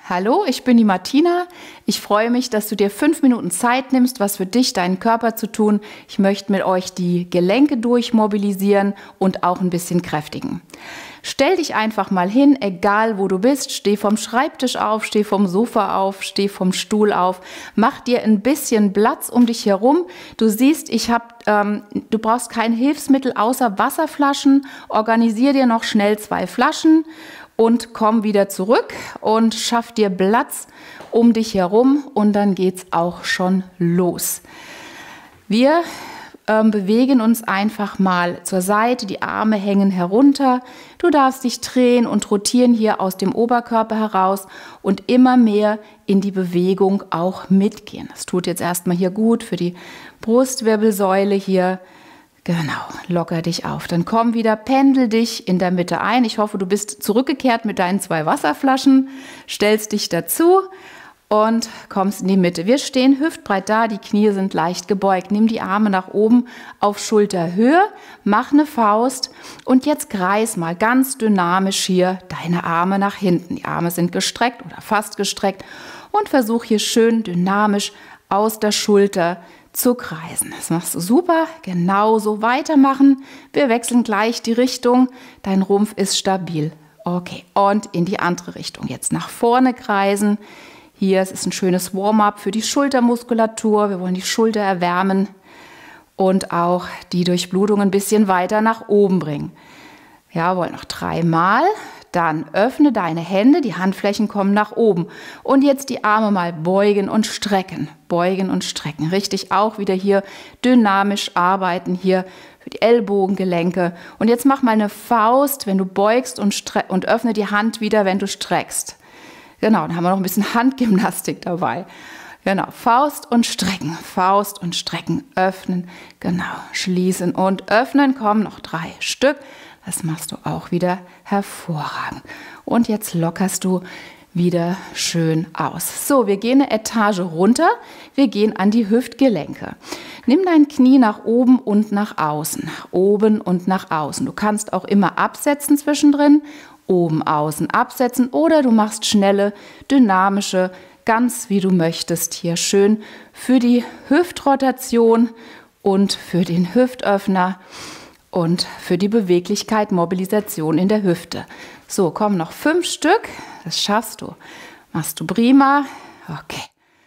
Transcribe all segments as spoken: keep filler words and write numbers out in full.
Hallo, ich bin die Martina. Ich freue mich, dass du dir fünf Minuten Zeit nimmst, was für dich, deinen Körper zu tun. Ich möchte mit euch die Gelenke durchmobilisieren und auch ein bisschen kräftigen. Stell dich einfach mal hin, egal wo du bist. Steh vom Schreibtisch auf, steh vom Sofa auf, steh vom Stuhl auf. Mach dir ein bisschen Platz um dich herum. Du siehst, ich hab, ähm, du brauchst kein Hilfsmittel außer Wasserflaschen. Organisier dir noch schnell zwei Flaschen. Und komm wieder zurück und schaff dir Platz um dich herum und dann geht's auch schon los. Wir ähm, bewegen uns einfach mal zur Seite, die Arme hängen herunter. Du darfst dich drehen und rotieren hier aus dem Oberkörper heraus und immer mehr in die Bewegung auch mitgehen. Das tut jetzt erstmal hier gut für die Brustwirbelsäule hier. Genau, locker dich auf. Dann komm wieder, pendel dich in der Mitte ein. Ich hoffe, du bist zurückgekehrt mit deinen zwei Wasserflaschen, stellst dich dazu und kommst in die Mitte. Wir stehen hüftbreit da, die Knie sind leicht gebeugt. Nimm die Arme nach oben auf Schulterhöhe, mach eine Faust und jetzt kreis mal ganz dynamisch hier deine Arme nach hinten. Die Arme sind gestreckt oder fast gestreckt und versuch hier schön dynamisch aus der Schulter zu kreisen. Das machst du super. Genauso weitermachen. Wir wechseln gleich die Richtung. Dein Rumpf ist stabil. Okay, und in die andere Richtung. Jetzt nach vorne kreisen. Hier, es ist ein schönes Warm-up für die Schultermuskulatur. Wir wollen die Schulter erwärmen und auch die Durchblutung ein bisschen weiter nach oben bringen. Jawohl, noch dreimal. Dann öffne deine Hände, die Handflächen kommen nach oben. Und jetzt die Arme mal beugen und strecken. Beugen und strecken. Richtig auch wieder hier dynamisch arbeiten, hier für die Ellbogengelenke. Und jetzt mach mal eine Faust, wenn du beugst und, und öffne die Hand wieder, wenn du streckst. Genau, dann haben wir noch ein bisschen Handgymnastik dabei. Genau, Faust und strecken, Faust und strecken, öffnen, genau, schließen und öffnen. Kommen noch drei Stück. Das machst du auch wieder hervorragend. Und jetzt lockerst du wieder schön aus. So, wir gehen eine Etage runter. Wir gehen an die Hüftgelenke. Nimm dein Knie nach oben und nach außen. Nach oben und nach außen. Du kannst auch immer absetzen zwischendrin. Oben, außen, absetzen. Oder du machst schnelle, dynamische, ganz wie du möchtest. Hier schön für die Hüftrotation und für den Hüftöffner. Und für die Beweglichkeit, Mobilisation in der Hüfte. So, komm, noch fünf Stück. Das schaffst du. Machst du prima. Okay.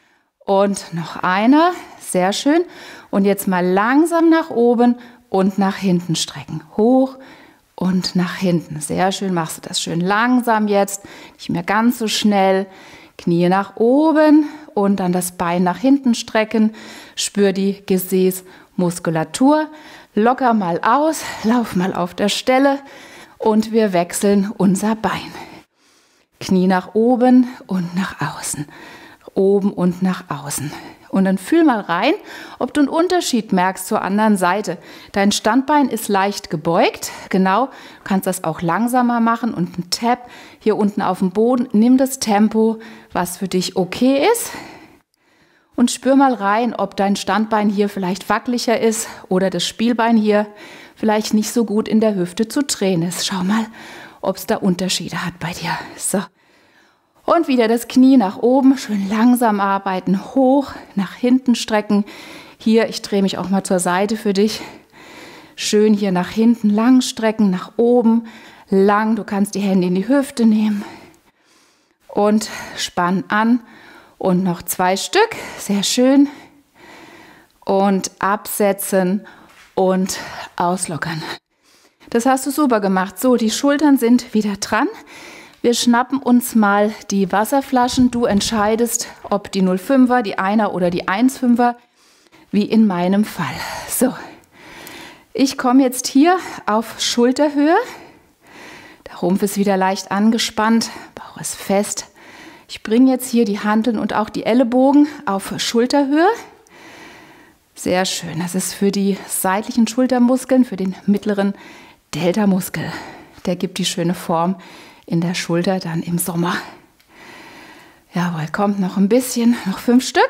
Und noch einer. Sehr schön. Und jetzt mal langsam nach oben und nach hinten strecken. Hoch und nach hinten. Sehr schön. Machst du das schön langsam jetzt. Nicht mehr ganz so schnell. Knie nach oben und dann das Bein nach hinten strecken. Spür die Gesäßmuskulatur. Locker mal aus, lauf mal auf der Stelle und wir wechseln unser Bein. Knie nach oben und nach außen, oben und nach außen. Und dann fühl mal rein, ob du einen Unterschied merkst zur anderen Seite. Dein Standbein ist leicht gebeugt, genau, du kannst das auch langsamer machen und ein Tap hier unten auf dem Boden. Nimm das Tempo, was für dich okay ist. Und spür mal rein, ob dein Standbein hier vielleicht wackeliger ist oder das Spielbein hier vielleicht nicht so gut in der Hüfte zu drehen ist. Schau mal, ob es da Unterschiede hat bei dir. So. Und wieder das Knie nach oben, schön langsam arbeiten, hoch, nach hinten strecken. Hier, ich drehe mich auch mal zur Seite für dich. Schön hier nach hinten lang strecken, nach oben, lang. Du kannst die Hände in die Hüfte nehmen und spann an. Und noch zwei Stück, sehr schön. Und absetzen und auslockern. Das hast du super gemacht. So, die Schultern sind wieder dran. Wir schnappen uns mal die Wasserflaschen. Du entscheidest, ob die null Komma fünfer, die einer oder die eins Komma fünfer, wie in meinem Fall. So, ich komme jetzt hier auf Schulterhöhe. Der Rumpf ist wieder leicht angespannt, Bauch ist fest. Ich bringe jetzt hier die Hanteln und auch die Ellenbogen auf Schulterhöhe. Sehr schön. Das ist für die seitlichen Schultermuskeln, für den mittleren Deltamuskel. Der gibt die schöne Form in der Schulter dann im Sommer. Jawohl, kommt noch ein bisschen, noch fünf Stück.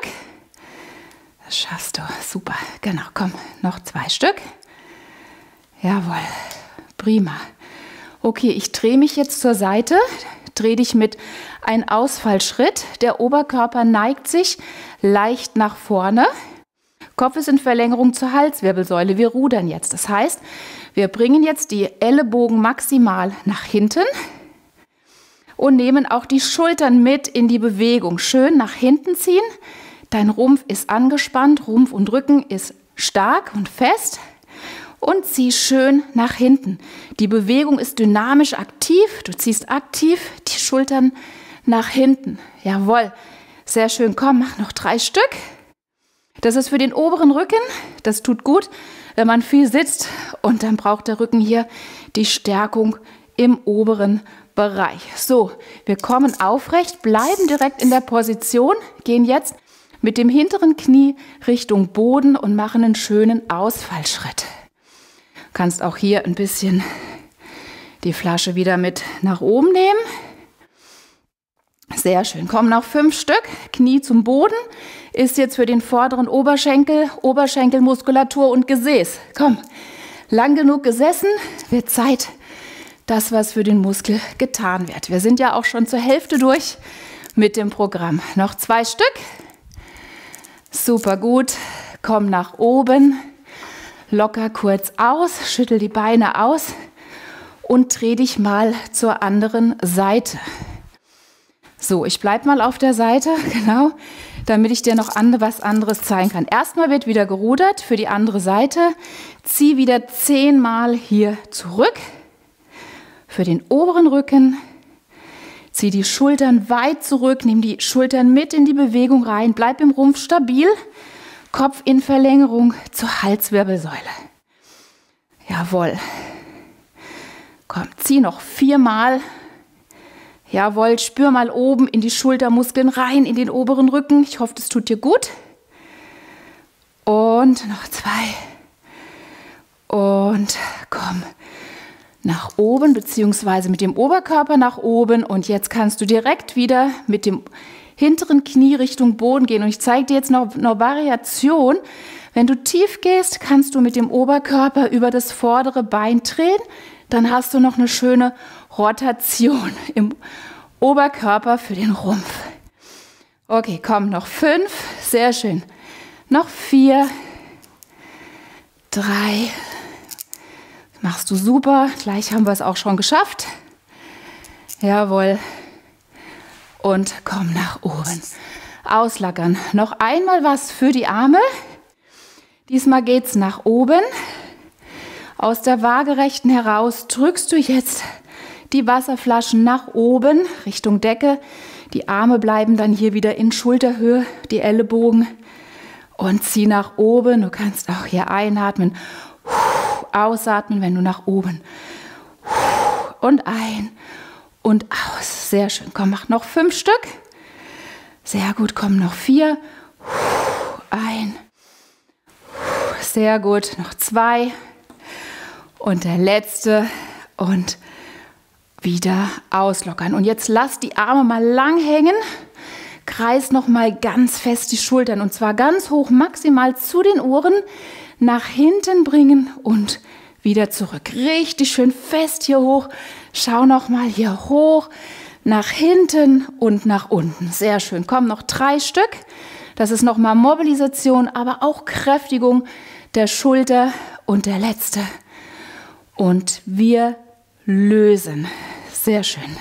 Das schaffst du. Super. Genau, komm, noch zwei Stück. Jawohl, prima. Okay, ich drehe mich jetzt zur Seite. dreh dich mit einem Ausfallschritt. Der Oberkörper neigt sich leicht nach vorne. Kopf ist in Verlängerung zur Halswirbelsäule. Wir rudern jetzt. Das heißt, wir bringen jetzt die Ellenbogen maximal nach hinten und nehmen auch die Schultern mit in die Bewegung. Schön nach hinten ziehen. Dein Rumpf ist angespannt, Rumpf und Rücken ist stark und fest. Und zieh schön nach hinten. Die Bewegung ist dynamisch aktiv. Du ziehst aktiv die Schultern nach hinten. Jawohl, sehr schön. Komm, mach noch drei Stück. Das ist für den oberen Rücken. Das tut gut, wenn man viel sitzt. Und dann braucht der Rücken hier die Stärkung im oberen Bereich. So, wir kommen aufrecht, bleiben direkt in der Position, gehen jetzt mit dem hinteren Knie Richtung Boden und machen einen schönen Ausfallschritt. Du kannst auch hier ein bisschen die Flasche wieder mit nach oben nehmen. Sehr schön. Kommen noch fünf Stück. Knie zum Boden. Ist jetzt für den vorderen Oberschenkel, Oberschenkelmuskulatur und Gesäß. Komm, lang genug gesessen. Wird Zeit, dass was für den Muskel getan wird. Wir sind ja auch schon zur Hälfte durch mit dem Programm. Noch zwei Stück. Super gut. Komm nach oben. Locker kurz aus, schüttel die Beine aus und dreh dich mal zur anderen Seite. So, ich bleibe mal auf der Seite, genau, damit ich dir noch andere, was anderes zeigen kann. Erstmal wird wieder gerudert für die andere Seite. Zieh wieder zehnmal hier zurück für den oberen Rücken. Zieh die Schultern weit zurück, nimm die Schultern mit in die Bewegung rein, bleib im Rumpf stabil. Kopf in Verlängerung zur Halswirbelsäule. Jawohl. Komm, zieh noch viermal. Jawohl, spür mal oben in die Schultermuskeln rein, in den oberen Rücken. Ich hoffe, das tut dir gut. Und noch zwei. Und komm nach oben, beziehungsweise mit dem Oberkörper nach oben. Und jetzt kannst du direkt wieder mit dem hinteren Knie Richtung Boden gehen. Und ich zeige dir jetzt noch eine Variation. Wenn du tief gehst, kannst du mit dem Oberkörper über das vordere Bein drehen. Dann hast du noch eine schöne Rotation im Oberkörper für den Rumpf. Okay, komm, noch fünf. Sehr schön. Noch vier. Drei. Das machst du super. Gleich haben wir es auch schon geschafft. Jawohl. Und komm nach oben. Auslackern. Noch einmal was für die Arme. Diesmal geht es nach oben. Aus der Waagerechten heraus drückst du jetzt die Wasserflaschen nach oben Richtung Decke. Die Arme bleiben dann hier wieder in Schulterhöhe, die Ellenbogen. Und zieh nach oben. Du kannst auch hier einatmen, ausatmen, wenn du nach oben. Und ein. Und aus. Sehr schön. Komm, mach noch fünf Stück. Sehr gut. Komm, noch vier. Ein. Sehr gut. Noch zwei. Und der letzte. Und wieder auslockern. Und jetzt lass die Arme mal lang hängen. Kreis noch mal ganz fest die Schultern. Und zwar ganz hoch, maximal zu den Ohren. Nach hinten bringen und wieder zurück. Richtig schön fest hier hoch. Schau noch mal hier hoch, nach hinten und nach unten. Sehr schön. Komm, noch drei Stück. Das ist noch mal Mobilisation, aber auch Kräftigung der Schulter und der letzte. Und wir lösen. Sehr schön.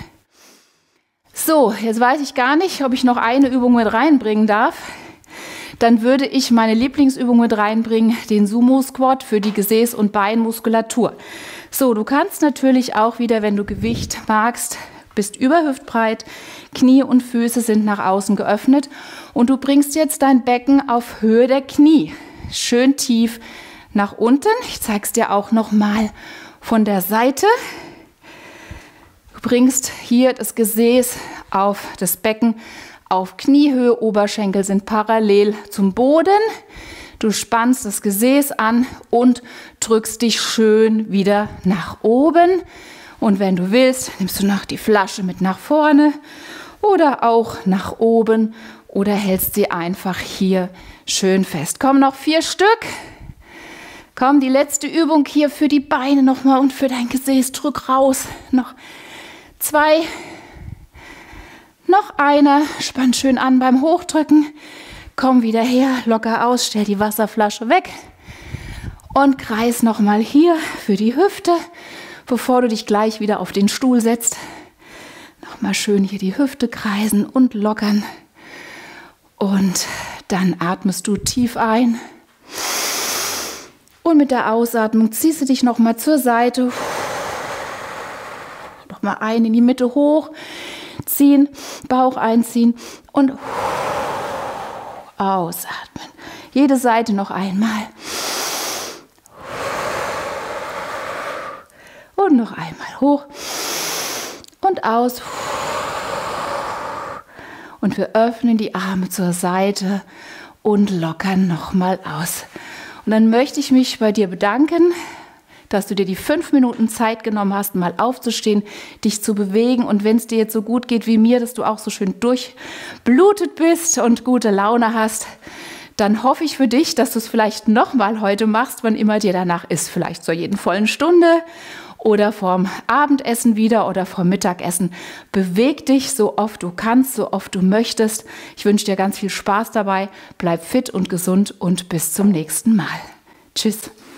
So, jetzt weiß ich gar nicht, ob ich noch eine Übung mit reinbringen darf. Dann würde ich meine Lieblingsübung mit reinbringen, den Sumo-Squat für die Gesäß- und Beinmuskulatur. So, du kannst natürlich auch wieder, wenn du Gewicht magst, bist überhüftbreit, Knie und Füße sind nach außen geöffnet und du bringst jetzt dein Becken auf Höhe der Knie. Schön tief nach unten. Ich zeige es dir auch noch mal von der Seite. Du bringst hier das Gesäß auf das Becken auf Kniehöhe, Oberschenkel sind parallel zum Boden. Du spannst das Gesäß an und drückst dich schön wieder nach oben. Und wenn du willst, nimmst du noch die Flasche mit nach vorne oder auch nach oben oder hältst sie einfach hier schön fest. Komm, noch vier Stück. Komm, die letzte Übung hier für die Beine nochmal und für dein Gesäß. Drück raus. Noch zwei. Noch eine. Spann schön an beim Hochdrücken. Komm wieder her, locker aus, stell die Wasserflasche weg. Und kreis nochmal hier für die Hüfte, bevor du dich gleich wieder auf den Stuhl setzt. Nochmal schön hier die Hüfte kreisen und lockern. Und dann atmest du tief ein. Und mit der Ausatmung ziehst du dich nochmal zur Seite. Nochmal ein in die Mitte hoch. Ziehen, Bauch einziehen und ausatmen. Jede Seite noch einmal. Und noch einmal hoch und aus. Und wir öffnen die Arme zur Seite und lockern nochmal aus. Und dann möchte ich mich bei dir bedanken, dass du dir die fünf Minuten Zeit genommen hast, mal aufzustehen, dich zu bewegen. Und wenn es dir jetzt so gut geht wie mir, dass du auch so schön durchblutet bist und gute Laune hast, dann hoffe ich für dich, dass du es vielleicht nochmal heute machst, wann immer dir danach ist. Vielleicht zur jeden vollen Stunde oder vorm Abendessen wieder oder vorm Mittagessen. Beweg dich so oft du kannst, so oft du möchtest. Ich wünsche dir ganz viel Spaß dabei. Bleib fit und gesund und bis zum nächsten Mal. Tschüss.